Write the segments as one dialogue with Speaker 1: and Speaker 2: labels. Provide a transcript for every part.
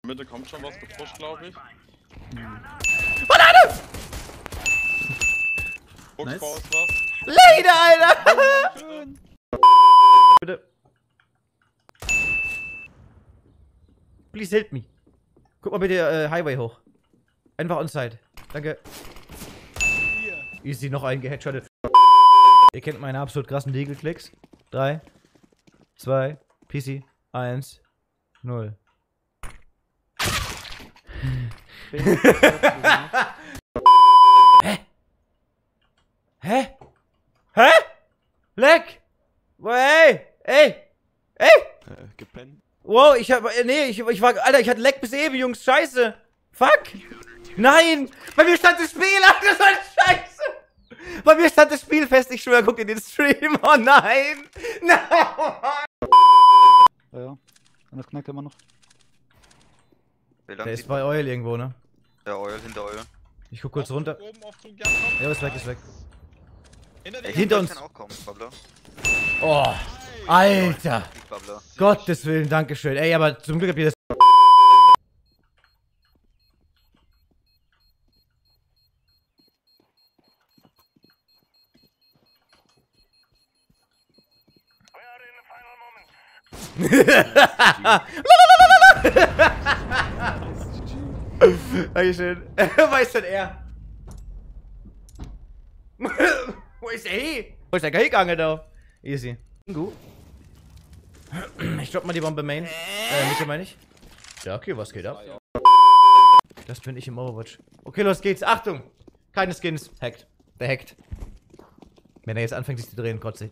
Speaker 1: Mitte kommt schon was gepusht, glaube ich.
Speaker 2: Banane!
Speaker 1: Buchsbau ist was.
Speaker 2: Leider, Alter!
Speaker 3: Schön.
Speaker 2: Bitte. Please help me. Guck mal bitte Highway hoch. Einfach on-side. Danke.
Speaker 3: Hier.
Speaker 2: Easy, noch ein geheadshottet. Ihr kennt meine absolut krassen Legal-Klicks. 3, 2, PC, 1, 0. Hä? Hä? Hä? Leck! Ey! Ey! Ey!
Speaker 4: Gepennt.
Speaker 2: Wow, ich hab. Nee, ich war. Alter, ich hatte Leck bis eben, Jungs. Scheiße! Fuck! Nein! Bei mir stand das Spiel, Alter, das war scheiße! Bei mir stand das Spiel fest, ich schwöre, guck in den Stream. Oh nein! Nein!
Speaker 3: Ja, und das knackt immer noch.
Speaker 2: Der ist bei Oil irgendwo, ne?
Speaker 4: Der Oil, hinter Oil.
Speaker 2: Ich guck kurz runter.
Speaker 1: Oben auf Zug, ja, komm.
Speaker 2: Ja, ist weg, ist weg.
Speaker 1: Hinter dir.
Speaker 2: Hinter uns.
Speaker 4: Kann auch kommen, Babbler.
Speaker 2: Oh! Alter!
Speaker 4: Babbler.
Speaker 2: Gottes Willen, Dankeschön. Ey, aber zum Glück habt ihr das. Dankeschön. Wo ist denn er? Wo ist er hin? Wo ist der gegangen da? Easy. Gut. Ich dropp mal die Bombe Main. Mitte meine ich. Ja, okay, was geht ab? Das bin ich im Overwatch. Okay, los geht's. Achtung! Keine Skins. Hackt. Der hackt. Wenn er jetzt anfängt, sich zu drehen, kotze.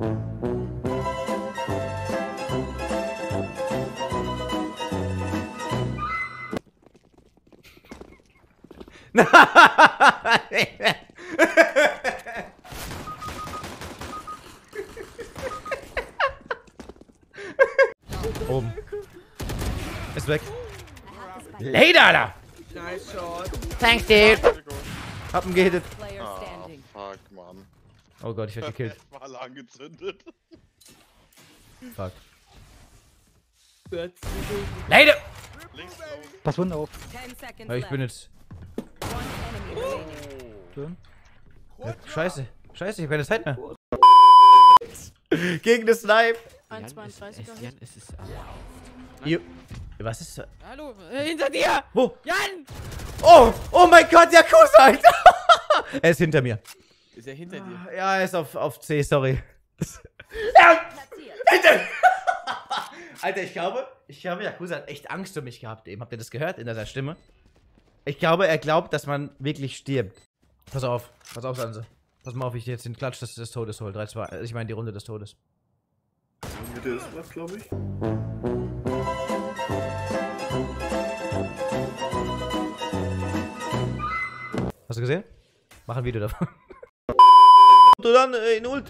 Speaker 2: Oben. Ist weg. Later, Alter!
Speaker 5: Nice shot.
Speaker 2: Thanks, dude! Hab ihn gehittet.
Speaker 1: Ah, fuck, Mann.
Speaker 2: Oh Gott, ich werd gekillt.
Speaker 1: Mal alle angezündet.
Speaker 2: Fuck.
Speaker 5: That's
Speaker 2: Later!
Speaker 1: Links raus.
Speaker 3: Pass Wunder auf.
Speaker 6: 10 seconds
Speaker 2: Ja, ich bin
Speaker 6: left.
Speaker 2: jetzt.
Speaker 6: One enemy remaining.
Speaker 3: Schön.
Speaker 2: Ja, scheiße. Scheiße, ich hab keine Zeit mehr. Gegen das Snipe.
Speaker 6: 1,32
Speaker 5: Jan, es ist.
Speaker 2: Was ist da?
Speaker 5: Hallo, hinter dir!
Speaker 2: Wo?
Speaker 5: Jan!
Speaker 2: Oh! Oh mein Gott, Yakuza, Alter! Er ist hinter mir.
Speaker 5: Ist er hinter dir?
Speaker 2: Ja, er ist auf C, sorry. Ja! Hinter mir! Alter, ich glaube, Yakuza hat echt Angst um mich gehabt eben. Habt ihr das gehört in seiner Stimme? Ich glaube, er glaubt, dass man wirklich stirbt. Pass auf, Sanse. Pass mal auf, wie ich jetzt den Klatsch des Todes hole. 3, 2, ich meine die Runde des Todes.
Speaker 7: Mitte ist was, glaube ich.
Speaker 2: Hast du gesehen? Mach ein Video davon. Du dann in Ult.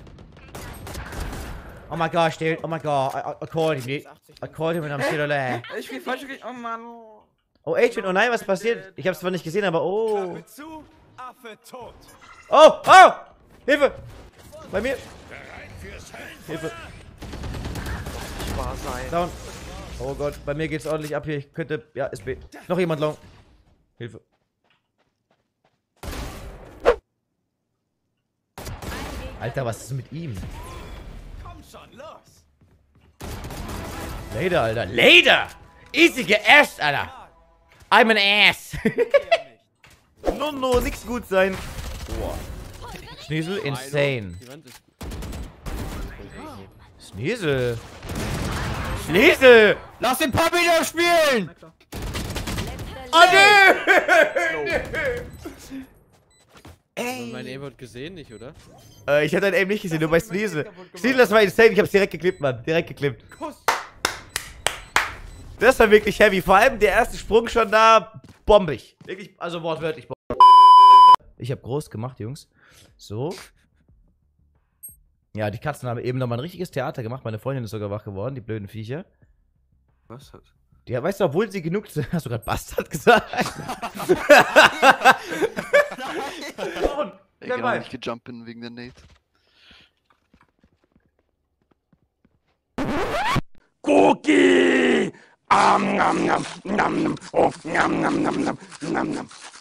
Speaker 2: Oh my gosh, dude. Oh my god. I called him, dude. I called him and I'm still alive.
Speaker 5: Ich bin falsch gekriegt. Oh Mann.
Speaker 2: Oh, Adrian, oh nein, was passiert? Ich hab's zwar nicht gesehen, aber oh.
Speaker 3: Zu, Affe tot.
Speaker 2: Oh, oh! Hilfe! Bei mir. Hilfe.
Speaker 4: Wahr sein.
Speaker 2: Down. Oh Gott, bei mir geht's ordentlich ab hier. Ich könnte. Ja, ist B. Noch jemand long. Hilfe. Alter, was ist mit ihm?
Speaker 3: Komm schon, los.
Speaker 2: Later, Alter. Later! Easy geasst, Alter. I'm an ass. No, nix gut sein. Boah. Schniesel, insane.
Speaker 5: Die Wand ist.
Speaker 2: Schniesel. Schniesel!
Speaker 5: Lass den Papi wieder spielen!
Speaker 2: Oh nö!
Speaker 5: Ey! Mein Aim wird gesehen, nicht, oder?
Speaker 2: Ich hab dein Aim nicht gesehen, nur bei Schniesel. Schniesel, das war insane. Ich hab's direkt geklippt, Mann. Direkt geklippt. Das war wirklich heavy. Vor allem der erste Sprung schon da. Bombig. Wirklich, also wortwörtlich bombig. Ich hab groß gemacht, Jungs. So. Ja, die Katzen haben eben nochmal ein richtiges Theater gemacht. Meine Freundin ist sogar wach geworden, die blöden Viecher.
Speaker 4: Was hat?
Speaker 2: Ja, weißt du, obwohl sie genug sind. Hast du gerade Bastard gesagt?
Speaker 4: Ich kann auch nicht gejumpt bin wegen der Nate.
Speaker 8: Cookie! Nom nom nom nom nom. Oh, nom nom nom nom nom nom.